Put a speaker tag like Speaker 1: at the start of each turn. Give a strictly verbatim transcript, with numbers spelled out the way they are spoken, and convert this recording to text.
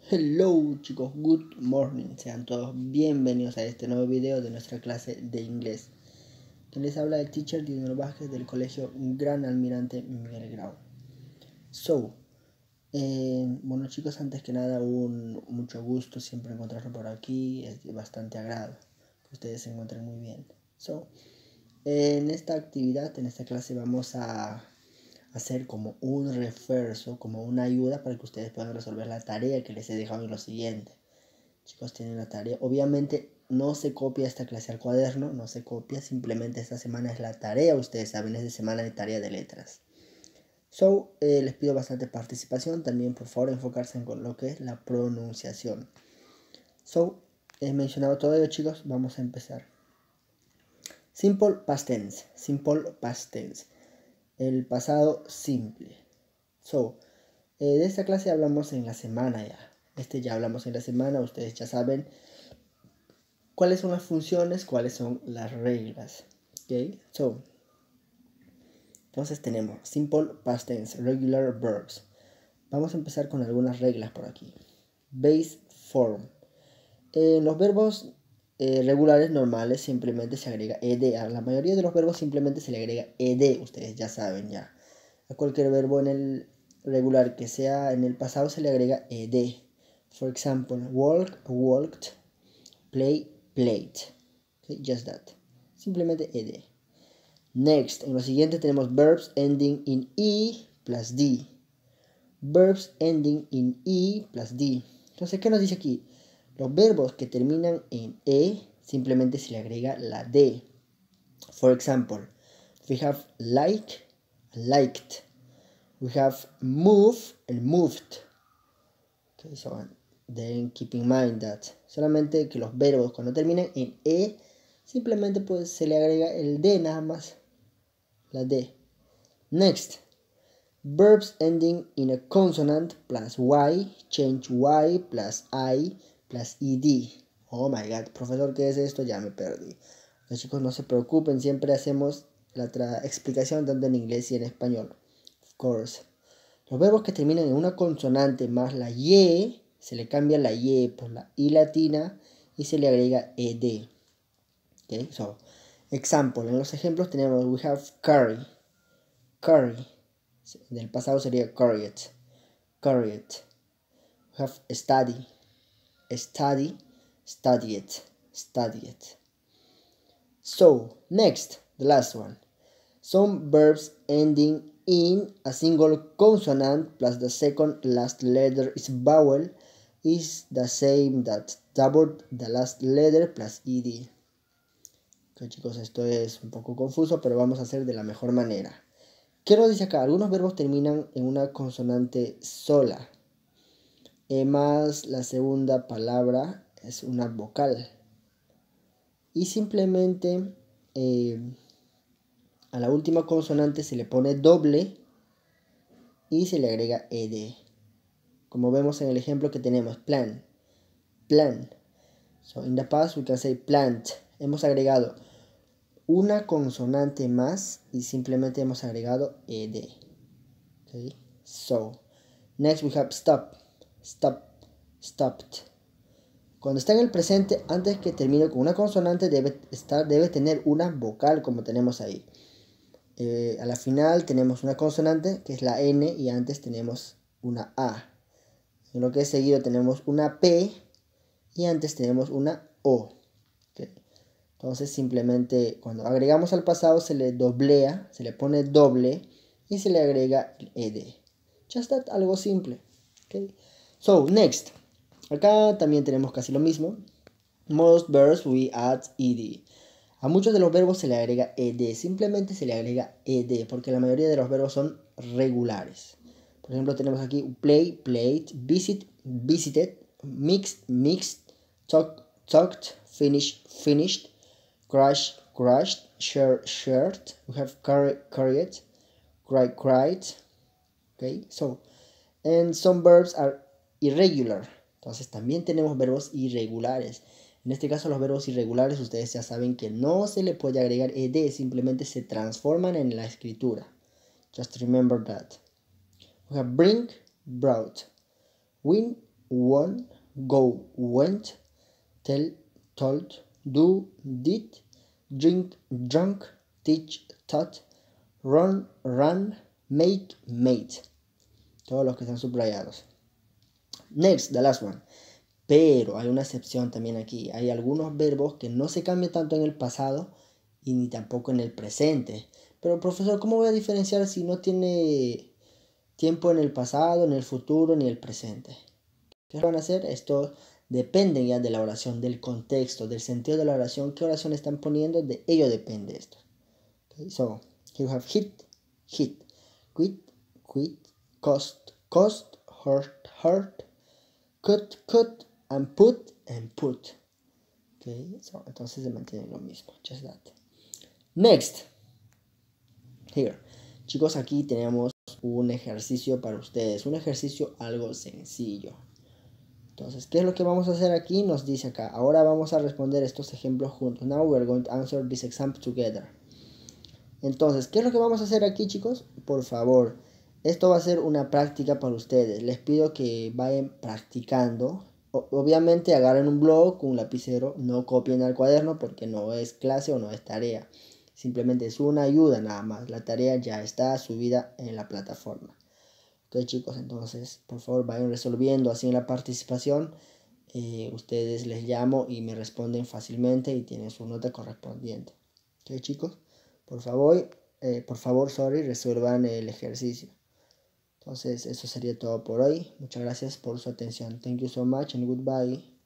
Speaker 1: Hello chicos, good morning, sean todos bienvenidos a este nuevo video de nuestra clase de inglés. Quien les habla el teacher Dinero Vázquez del colegio Gran Almirante Miguel Grau. So, eh, bueno chicos, antes que nada un mucho gusto siempre encontrarlo por aquí, es de bastante agrado, que ustedes se encuentren muy bien. So, en esta actividad, en esta clase vamos a hacer como un refuerzo, como una ayuda para que ustedes puedan resolver la tarea que les he dejado en lo siguiente. Chicos, tienen la tarea. Obviamente no se copia esta clase al cuaderno, no se copia, simplemente esta semana es la tarea, ustedes saben, es de semana de tarea de letras. So, eh, les pido bastante participación, también por favor enfocarse en lo que es la pronunciación. So, he mencionado todo ello chicos, vamos a empezar. Simple past tense, simple past tense. El pasado simple. So, eh, de esta clase hablamos en la semana ya. Este ya hablamos en la semana, ustedes ya saben cuáles son las funciones, cuáles son las reglas. Ok, so, entonces tenemos simple past tense, regular verbs. Vamos a empezar con algunas reglas por aquí. Base form. En los verbos eh, regulares normales simplemente se agrega ed. A la mayoría de los verbos simplemente se le agrega ed, ustedes ya saben ya. A cualquier verbo en el regular que sea en el pasado se le agrega ed. For example, walk, walked, play, played. Okay, just that. Simplemente ed. Next, en lo siguiente tenemos verbs ending in e plus d. Verbs ending in e plus d. Entonces, ¿qué nos dice aquí? Los verbos que terminan en e simplemente se le agrega la d. For example, we have like, liked. We have move and moved. Okay, so then keep in mind that solamente que los verbos cuando terminan en e simplemente pues se le agrega el d nada más, la d. Next, verbs ending in a consonant plus y, change y plus i plus ed. Oh my god, profesor, ¿qué es esto? Ya me perdí. Los chicos no se preocupen, siempre hacemos la explicación tanto en inglés y en español. Of course. Los verbos que terminan en una consonante más la y, se le cambia la y por la i latina y se le agrega ed. Okay, so, example, en los ejemplos tenemos we have carry, carry, del pasado sería carried, carried. We have study, study, studied, studied. So, next, the last one. Some verbs ending in a single consonant plus the second last letter is vowel is the same that double the last letter plus ed. Ok chicos, esto es un poco confuso, pero vamos a hacer de la mejor manera. ¿Qué nos dice acá? Algunos verbos terminan en una consonante sola. E más la segunda palabra es una vocal. Y simplemente eh, a la última consonante se le pone doble y se le agrega ed. Como vemos en el ejemplo que tenemos, plan, plan. So in the past we can say plant. Hemos agregado una consonante más y simplemente hemos agregado ed. Okay. So next we have stop, stop, stopped. Cuando está en el presente, antes que termine con una consonante debe estar, debe tener una vocal como tenemos ahí. Eh, a la final tenemos una consonante que es la N y antes tenemos una A. En lo que es seguido tenemos una P y antes tenemos una O. Okay. Entonces simplemente cuando agregamos al pasado se le doblea, se le pone doble y se le agrega ed. Just that, algo simple. Okay. So, next. Acá también tenemos casi lo mismo. Most verbs we add ed. A muchos de los verbos se le agrega ed, simplemente se le agrega ed, porque la mayoría de los verbos son regulares. Por ejemplo, tenemos aquí play, played, visit, visited, mix, mixed, talk, talked, finish, finished, crash, crashed, share, shared. We have carry, carried, cry, cried. Okay, so, and some verbs are irregular. Entonces también tenemos verbos irregulares. En este caso los verbos irregulares ustedes ya saben que no se le puede agregar ed, simplemente se transforman en la escritura. Just remember that. We have bring, brought, win, won, go, went, tell, told, do, did, drink, drunk, teach, taught, run, ran, make, made. Todos los que están subrayados. Next, the last one. Pero hay una excepción también aquí. Hay algunos verbos que no se cambian tanto en el pasado y ni tampoco en el presente. Pero profesor, ¿cómo voy a diferenciar si no tiene tiempo en el pasado, en el futuro, ni el presente? ¿Qué van a hacer? Esto depende ya de la oración, del contexto, del sentido de la oración. ¿Qué oración están poniendo? De ello depende esto. Okay, so, here you have hit, hit, quit, quit, cost, cost, hurt, hurt, cut, cut, and put, and put. Okay, so, entonces se mantiene lo mismo. Just that. Next. Here. Chicos, aquí tenemos un ejercicio para ustedes. Un ejercicio algo sencillo. Entonces, ¿qué es lo que vamos a hacer aquí? Nos dice acá. Ahora vamos a responder estos ejemplos juntos. Now we are going to answer this exam together. Entonces, ¿qué es lo que vamos a hacer aquí, chicos? Por favor, esto va a ser una práctica para ustedes. Les pido que vayan practicando. O obviamente agarren un blog, un lapicero, no copien al cuaderno porque no es clase o no es tarea. Simplemente es una ayuda nada más. La tarea ya está subida en la plataforma. Ok, chicos, entonces, por favor, vayan resolviendo así en la participación. Eh, ustedes les llamo y me responden fácilmente y tienen su nota correspondiente. Ok, chicos. Por favor, eh, por favor, sorry, resuelvan el ejercicio. Entonces, eso sería todo por hoy. Muchas gracias por su atención. Thank you so much and goodbye.